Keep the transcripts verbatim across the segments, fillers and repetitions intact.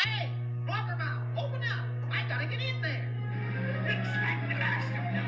Hey, blubber mouth, open up. I gotta get in there. Smack the last of them.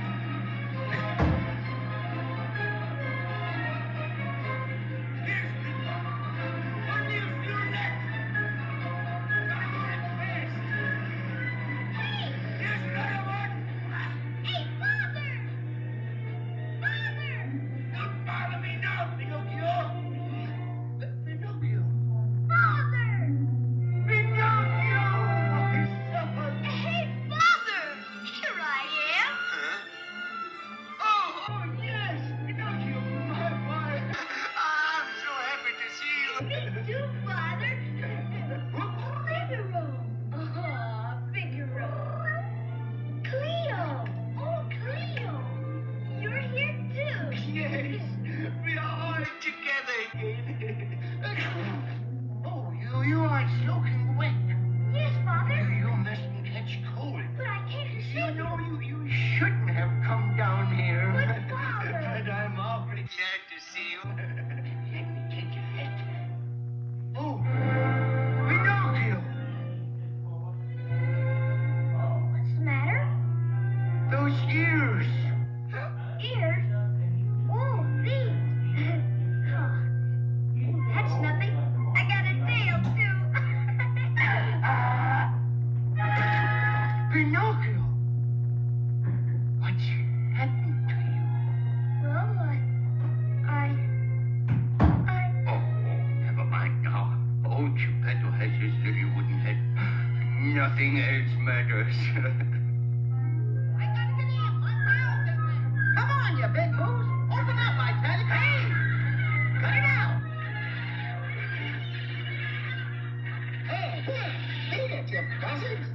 Here's Pinocchio. One new few left. Gotta go in fast. Hey! Here's another one. Hey, Father! Father! Don't bother me now, Pinocchio. Pinocchio. Father! Pinocchio! Hey, Father! Here I am. Huh? Oh, oh, yes, Pinocchio. My, my. I'm so happy to see you. Me too, Father. Figaro. Oh, Figaro. Cleo. Oh, Cleo. You're here too. Yes, we are all together again. Oh, you, you are soaking wet. Yes, Father. You, you mustn't catch cold. But I can't see. You know, you, you shouldn't have come down here. But, Father. But I'm awfully glad to see you. Let me take your hat. Oh, Pinocchio. Oh, what's the matter? Those ears. Ears? Oh, these. Oh, that's nothing. I got a tail, too. Pinocchio, what's happened to you? Well, I... I... Oh, oh, never mind now. Old Geppetto has his little wooden head. Nothing else matters. I gotta get in. My mouth is... Come on, you big goose. Open up, I tell you. Hey! Cut it out. Hey, here. Beat it, you buzzards.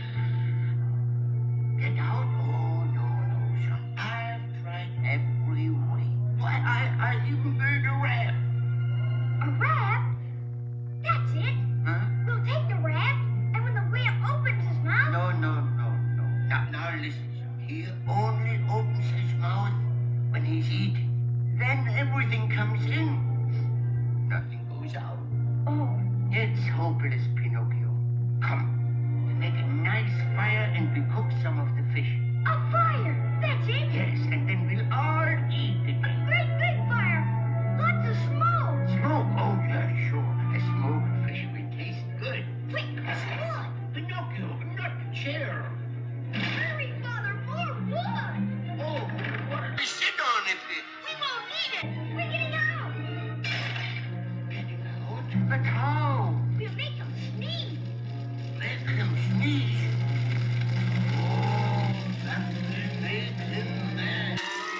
Get out? Oh, no, no, son. I've tried every way. Why, I, I even built a raft. A raft? That's it. Huh? We'll take the raft, and when the whale opens his mouth... No, no, no, no. Now, now listen, son. He only opens his mouth when he's eating. Then everything comes in. Nothing goes out. Oh. It's hopeless, Pinocchio. Come. We make a nice fire and we cook some of the fish. A fire? That's it? Yes, and then we'll all eat it. A great big fire. Lots of smoke. Smoke? Oh, yeah, sure. A smoked fish will taste good. Quick, wood. Pinocchio, not the chair. Hurry, Father, more wood. Oh, what do we sit on if it... We won't need it. We're getting out. Getting out? But how? We'll make them sneeze. Make them sneeze? Oh, that will make them mad.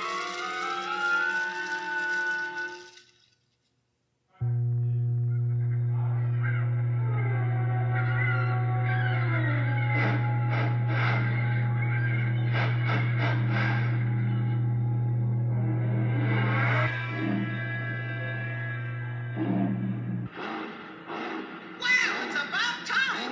Well, it's about time.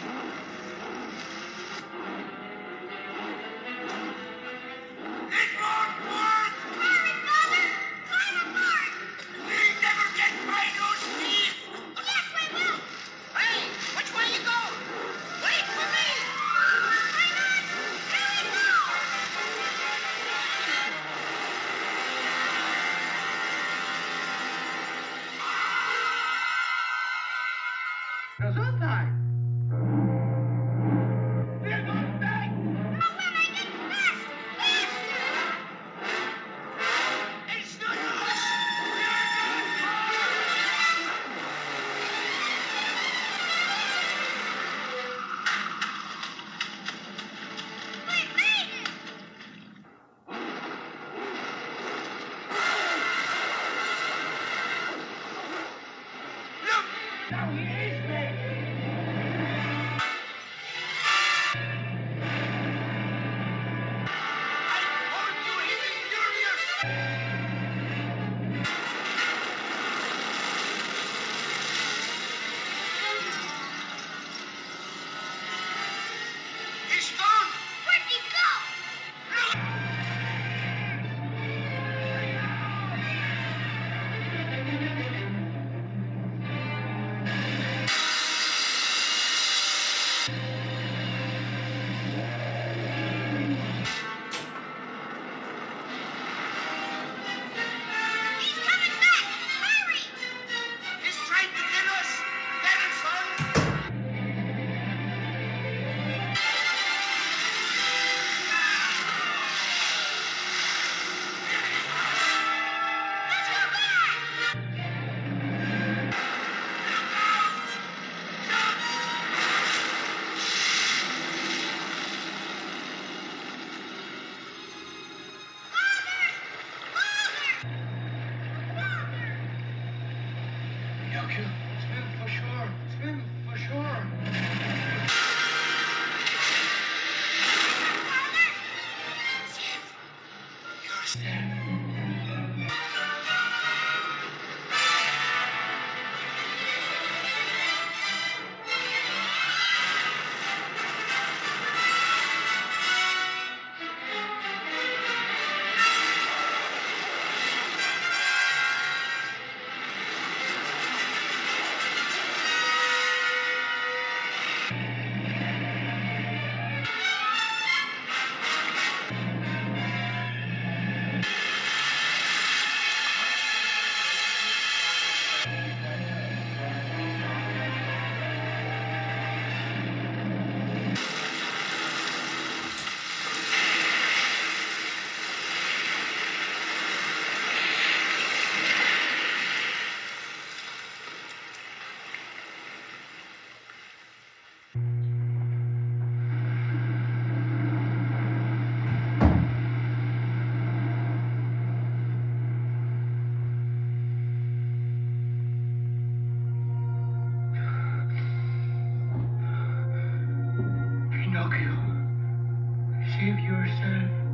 It won't work. Hurry, Father. Climb aboard. We'll never get by those teeth. Yes, we will. Hey, which way you going? Wait for me. Hang on. Here we go. Gesundheit. We're going back. No, we'll make it fast. Faster. It's no use. We're not We made it. Look. Now he is back. I told you he was furious. He's gone. Where'd he go? Look. save yourself.